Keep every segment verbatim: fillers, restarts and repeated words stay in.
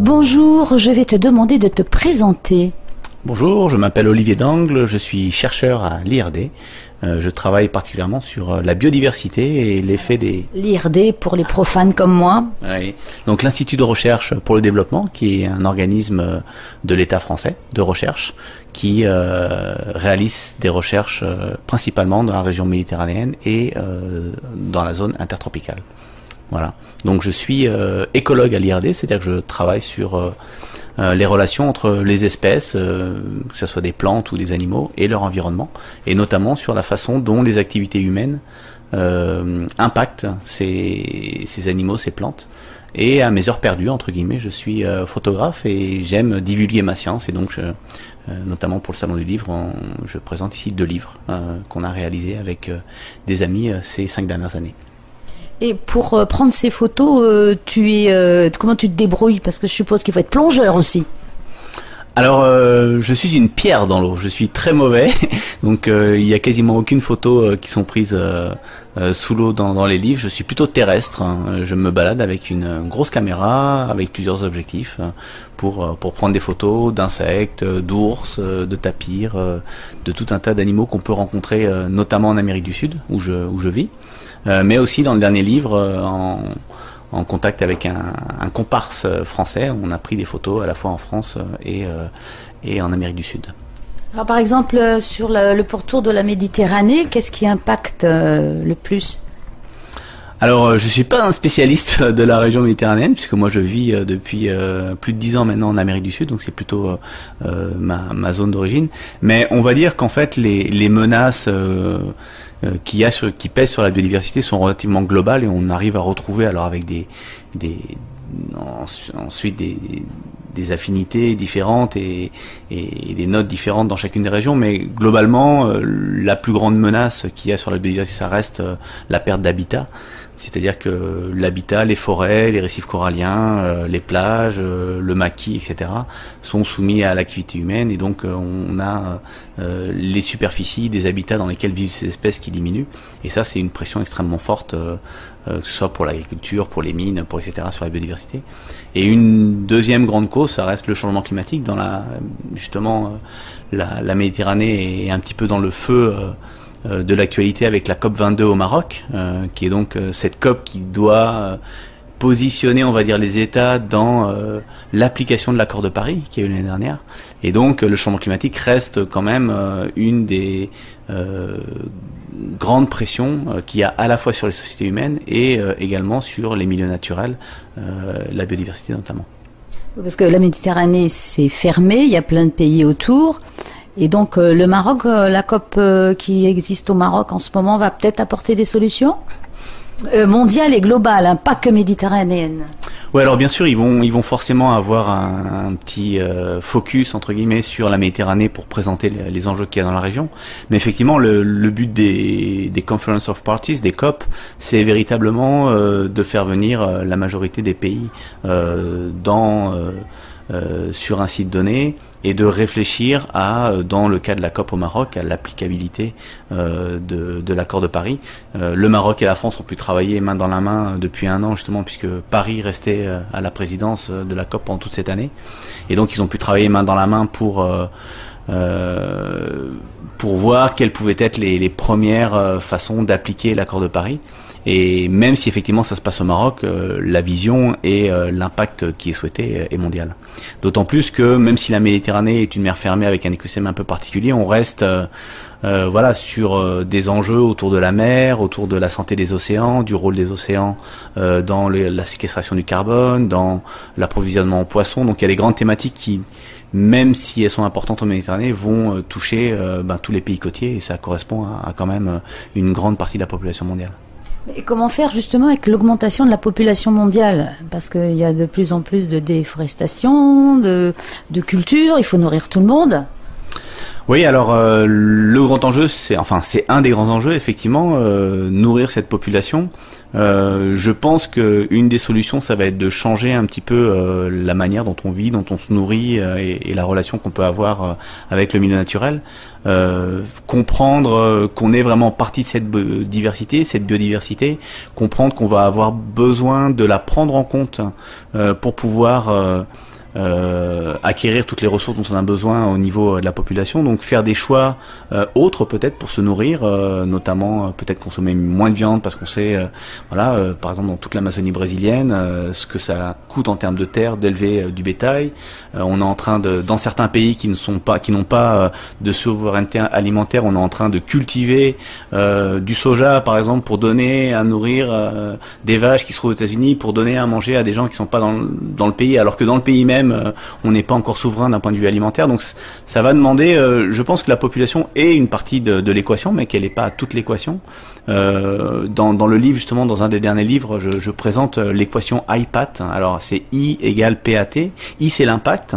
Bonjour, je vais te demander de te présenter. Bonjour, je m'appelle Olivier Dangle, je suis chercheur à l'I R D. Euh, je travaille particulièrement sur la biodiversité et l'effet des... L'I R D pour les profanes comme moi. Oui. Donc l'Institut de recherche pour le développement, qui est un organisme de l'État français de recherche, qui euh, réalise des recherches euh, principalement dans la région méditerranéenne et euh, dans la zone intertropicale. Voilà. Donc je suis euh, écologue à l'I R D, c'est-à-dire que je travaille sur euh, euh, les relations entre les espèces, euh, que ce soit des plantes ou des animaux, et leur environnement, et notamment sur la façon dont les activités humaines euh, impactent ces, ces animaux, ces plantes. Et à mes heures perdues, entre guillemets, je suis euh, photographe et j'aime divulguer ma science, et donc je, euh, notamment pour le Salon du Livre, on, je présente ici deux livres euh, qu'on a réalisés avec euh, des amis euh, ces cinq dernières années. Et pour euh, prendre ces photos, euh, tu es, euh, comment tu te débrouilles? Parce que je suppose qu'il faut être plongeur aussi. Alors, euh, je suis une pierre dans l'eau. Je suis très mauvais, donc euh, il y a quasiment aucune photo euh, qui sont prises euh, euh, sous l'eau dans, dans les livres. Je suis plutôt terrestre. Hein. Je me balade avec une, une grosse caméra, avec plusieurs objectifs, hein, pour pour prendre des photos d'insectes, d'ours, de tapirs, de tout un tas d'animaux qu'on peut rencontrer, euh, notamment en Amérique du Sud, où je où je vis, euh, mais aussi dans le dernier livre euh, en en contact avec un, un comparse français. On a pris des photos à la fois en France et, euh, et en Amérique du Sud. Alors par exemple, sur le, le pourtour de la Méditerranée, qu'est-ce qui impacte euh, le plus? Alors, je suis pas un spécialiste de la région méditerranéenne, puisque moi je vis depuis euh, plus de dix ans maintenant en Amérique du Sud, donc c'est plutôt euh, ma, ma zone d'origine. Mais on va dire qu'en fait, les, les menaces euh, euh, qu'il y a sur, qui pèsent sur la biodiversité sont relativement globales, et on arrive à retrouver, alors avec des, des ensuite des, des affinités différentes et, et des notes différentes dans chacune des régions, mais globalement, euh, la plus grande menace qu'il y a sur la biodiversité, ça reste euh, la perte d'habitat. C'est-à-dire que l'habitat, les forêts, les récifs coralliens, euh, les plages, euh, le maquis, et cetera sont soumis à l'activité humaine, et donc euh, on a euh, les superficies des habitats dans lesquels vivent ces espèces qui diminuent, et ça c'est une pression extrêmement forte, euh, euh, que ce soit pour l'agriculture, pour les mines, pour et cetera sur la biodiversité. Et une deuxième grande cause, ça reste le changement climatique. Dans la justement euh, la, la Méditerranée est un petit peu dans le feu euh, de l'actualité avec la COP vingt-deux au Maroc, euh, qui est donc euh, cette COP qui doit euh, positionner, on va dire, les États dans euh, l'application de l'accord de Paris qui a eu l'année dernière. Et donc euh, le changement climatique reste quand même euh, une des euh, grandes pressions euh, qu'il y a à la fois sur les sociétés humaines et euh, également sur les milieux naturels, euh, la biodiversité notamment. Parce que la Méditerranée c'est fermé, il y a plein de pays autour. Et donc euh, le Maroc, euh, la COP euh, qui existe au Maroc en ce moment va peut-être apporter des solutions euh, mondiales et globales, hein, pas que méditerranéennes. Oui, alors bien sûr, ils vont ils vont forcément avoir un, un petit euh, focus entre guillemets sur la Méditerranée pour présenter les, les enjeux qu'il y a dans la région. Mais effectivement, le, le but des, des Conference of Parties, des COP, c'est véritablement euh, de faire venir euh, la majorité des pays euh, dans euh, Euh, sur un site donné, et de réfléchir à, dans le cas de la COP au Maroc, à l'applicabilité euh, de, de l'accord de Paris. Euh, le Maroc et la France ont pu travailler main dans la main depuis un an, justement, puisque Paris restait euh, à la présidence de la COP pendant toute cette année. Et donc ils ont pu travailler main dans la main pour euh, euh, pour voir quelles pouvaient être les, les premières euh, façons d'appliquer l'accord de Paris. Et même si effectivement ça se passe au Maroc, euh, la vision et euh, l'impact qui est souhaité est mondial. D'autant plus que même si la Méditerranée est une mer fermée avec un écosystème un peu particulier, on reste euh, euh, voilà sur euh, des enjeux autour de la mer, autour de la santé des océans, du rôle des océans euh, dans le, la séquestration du carbone, dans l'approvisionnement en poissons. Donc il y a des grandes thématiques qui, même si elles sont importantes en Méditerranée, vont euh, toucher euh, ben, tous les pays côtiers, et ça correspond à, à quand même une grande partie de la population mondiale. Et comment faire justement avec l'augmentation de la population mondiale? Parce qu'il y a de plus en plus de déforestation, de, de culture, il faut nourrir tout le monde. Oui, alors euh, le grand enjeu, c'est enfin c'est un des grands enjeux, effectivement, euh, nourrir cette population. Euh, je pense que une des solutions, ça va être de changer un petit peu euh, la manière dont on vit, dont on se nourrit, euh, et, et la relation qu'on peut avoir euh, avec le milieu naturel. Euh, comprendre euh, qu'on est vraiment partie de cette diversité, cette biodiversité, comprendre qu'on va avoir besoin de la prendre en compte euh, pour pouvoir euh, euh, acquérir toutes les ressources dont on a besoin au niveau de la population, donc faire des choix euh, autres peut-être pour se nourrir, euh, notamment euh, peut-être consommer moins de viande parce qu'on sait, euh, voilà, euh, par exemple dans toute l'Amazonie brésilienne, euh, ce que ça coûte en termes de terre d'élever euh, du bétail. Euh, on est en train de, dans certains pays qui ne sont pas, qui n'ont pas euh, de souveraineté alimentaire, on est en train de cultiver euh, du soja par exemple pour donner à nourrir euh, des vaches qui se trouvent aux États-Unis, pour donner à manger à des gens qui sont pas dans le, dans le pays, alors que dans le pays même on n'est pas encore souverain d'un point de vue alimentaire. Donc ça va demander, euh, je pense que la population est une partie de, de l'équation, mais qu'elle n'est pas toute l'équation. Euh, dans, dans le livre, justement, dans un des derniers livres, je, je présente l'équation I P A T. Alors c'est I égale P A T. I c'est l'impact.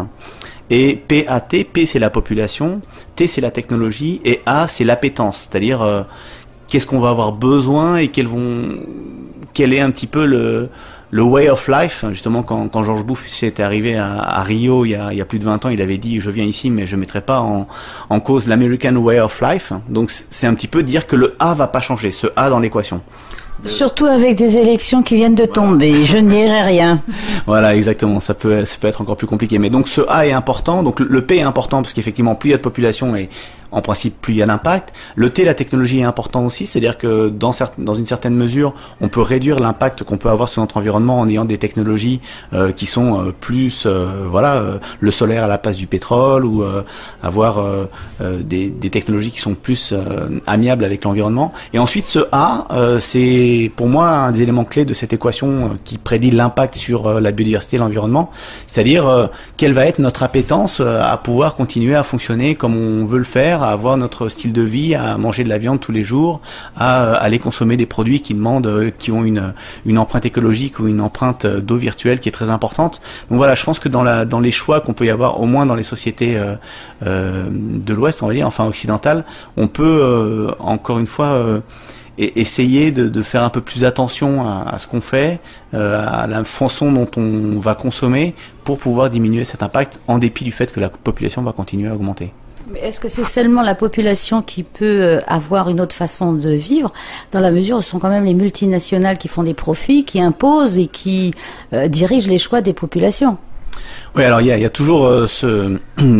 Et P A T, P c'est la population, T c'est la technologie, et A c'est l'appétence, c'est-à-dire euh, qu'est-ce qu'on va avoir besoin et quels vont, quel est un petit peu le le way of life. Justement, quand, quand George Bush était arrivé à, à Rio il y, a, il y a plus de vingt ans, il avait dit je viens ici mais je mettrai pas en, en cause l'American way of life. Donc c'est un petit peu dire que le A va pas changer, ce A dans l'équation. De... Surtout avec des élections qui viennent de tomber, je ne dirai rien. Voilà, exactement, ça peut, ça peut être encore plus compliqué. Mais donc ce A est important, donc le, le P est important parce qu'effectivement plus il y a de population et en principe plus il y a d'impact. Le T, la technologie est important aussi, c'est-à-dire que dans, dans une certaine mesure, on peut réduire l'impact qu'on peut avoir sur notre environnement en ayant des technologies euh, qui sont euh, plus, euh, voilà, euh, le solaire à la place du pétrole, ou euh, avoir euh, euh, des, des technologies qui sont plus euh, amiables avec l'environnement. Et ensuite, ce A, euh, c'est pour moi un des éléments clés de cette équation euh, qui prédit l'impact sur euh, la biodiversité et l'environnement, c'est-à-dire euh, quelle va être notre appétence euh, à pouvoir continuer à fonctionner comme on veut le faire, à avoir notre style de vie, à manger de la viande tous les jours, à euh, aller consommer des produits qui demandent, euh, qui ont une une empreinte écologique ou une empreinte euh, d'eau virtuelle qui est très importante. Donc voilà, je pense que dans la dans les choix qu'on peut y avoir, au moins dans les sociétés euh, euh, de l'Ouest, on va dire, enfin occidentales, on peut euh, encore une fois euh, et essayer de, de faire un peu plus attention à, à ce qu'on fait, euh, à la façon dont on va consommer pour pouvoir diminuer cet impact en dépit du fait que la population va continuer à augmenter. Mais est-ce que c'est seulement la population qui peut avoir une autre façon de vivre, dans la mesure où ce sont quand même les multinationales qui font des profits, qui imposent et qui euh, dirigent les choix des populations? Oui, alors il y a, il y a toujours euh, ce...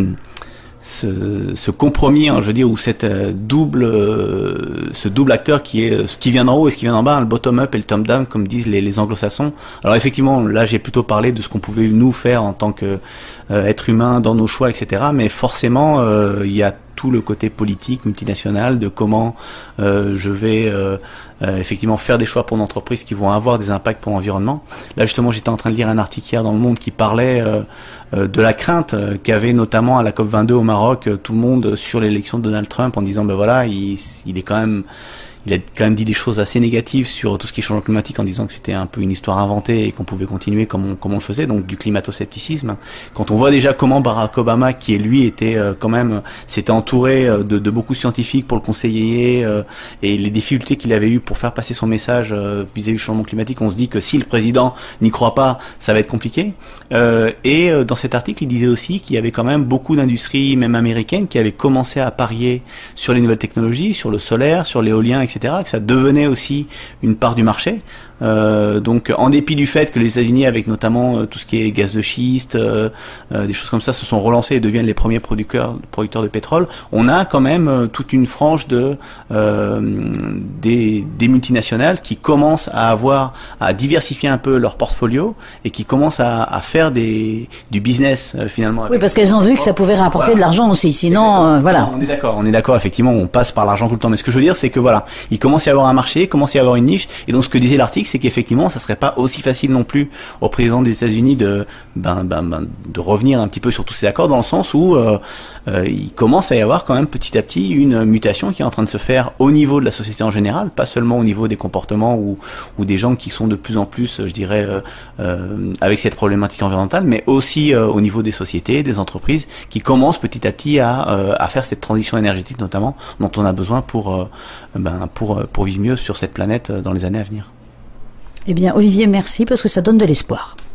Ce, ce compromis, hein, je veux dire, ou cette euh, double, euh, ce double acteur qui est euh, ce qui vient d'en haut et ce qui vient d'en bas, hein, le bottom up et le top down, comme disent les, les anglo-saxons. Alors effectivement, là j'ai plutôt parlé de ce qu'on pouvait nous faire en tant que euh, être humain dans nos choix, et cetera. Mais forcément, euh, il y a tout le côté politique, multinational, de comment euh, je vais euh, euh, effectivement faire des choix pour une entreprise qui vont avoir des impacts pour l'environnement. Là justement, j'étais en train de lire un article hier dans Le Monde qui parlait euh, euh, de la crainte euh, qu'avait notamment à la COP vingt-deux au Maroc euh, tout le monde sur l'élection de Donald Trump, en disant ben voilà, il, il est quand même il a quand même dit des choses assez négatives sur tout ce qui est changement climatique, en disant que c'était un peu une histoire inventée et qu'on pouvait continuer comme on, comme on le faisait, donc du climato-scepticisme. Quand on voit déjà comment Barack Obama, qui lui était euh, quand même, s'était entouré euh, de, de beaucoup de scientifiques pour le conseiller, euh, et les difficultés qu'il avait eues pour faire passer son message euh, vis-à-vis du changement climatique, on se dit que si le président n'y croit pas, ça va être compliqué. Euh, et euh, dans cet article, il disait aussi qu'il y avait quand même beaucoup d'industries, même américaines, qui avaient commencé à parier sur les nouvelles technologies, sur le solaire, sur l'éolien, et cetera, que ça devenait aussi une part du marché. Euh, donc en dépit du fait que les États-Unis, avec notamment euh, tout ce qui est gaz de schiste, euh, euh, des choses comme ça, se sont relancés et deviennent les premiers producteurs, producteurs de pétrole, on a quand même euh, toute une frange de euh, des, des multinationales qui commencent à avoir, à diversifier un peu leur portfolio et qui commencent à, à faire des, du business euh, finalement. Oui, parce qu'elles ont vu que ça pouvait rapporter voilà. de l'argent aussi. Sinon, euh, voilà. Non, on est d'accord, on est d'accord. Effectivement, on passe par l'argent tout le temps. Mais ce que je veux dire, c'est que voilà, il commence à y avoir un marché, il commence à y avoir une niche. Et donc, ce que disait l'article, c'est qu'effectivement, ça serait pas aussi facile non plus au président des États-Unis de, ben, ben, ben, de revenir un petit peu sur tous ces accords, dans le sens où euh, euh, il commence à y avoir quand même petit à petit une mutation qui est en train de se faire au niveau de la société en général, pas seulement au niveau des comportements ou, ou des gens qui sont de plus en plus, je dirais, euh, euh, avec cette problématique environnementale, mais aussi euh, au niveau des sociétés, des entreprises qui commencent petit à petit à, euh, à faire cette transition énergétique notamment dont on a besoin pour, euh, ben, pour, pour vivre mieux sur cette planète dans les années à venir. Eh bien, Olivier, merci, parce que ça donne de l'espoir.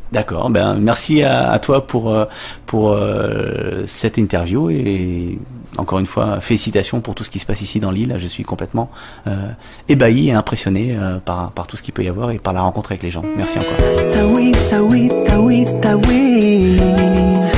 D'accord, ben merci à, à toi pour pour euh, cette interview et encore une fois félicitations pour tout ce qui se passe ici dans l'île. Je suis complètement euh, ébahi et impressionné euh, par par tout ce qu'il peut y avoir et par la rencontre avec les gens. Merci encore.